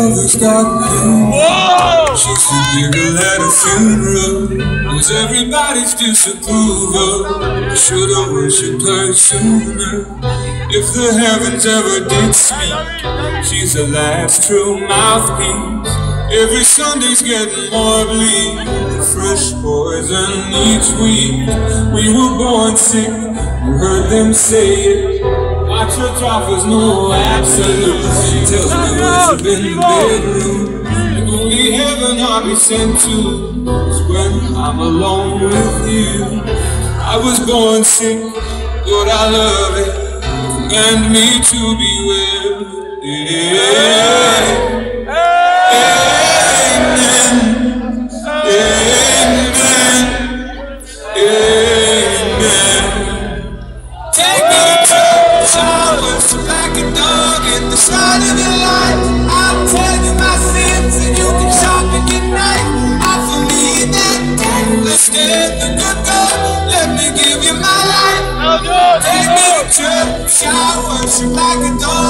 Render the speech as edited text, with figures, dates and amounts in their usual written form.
mother's got you. She's the giggle at a funeral, was everybody's disapproval. Should've worshipped her sooner. If the heavens ever did speak, she's the last true mouthpiece. Every Sunday's getting more bleak, fresh poison each week. We were born sick, you heard them say it. My church offers no absolutes. She tells me worship in the bedroom. The only heaven I'll be sent to is when I'm alone with you. I was born sick, but I love it. Command me to be well. Yeah. Amen. Amen. Amen. Take me to the showers, like a dog in the start of the light. I'll tell you my sins and you can sharpen your knife. Offer me that day, let's get the good God. Let me give you my life. Take me to the showers, like a dog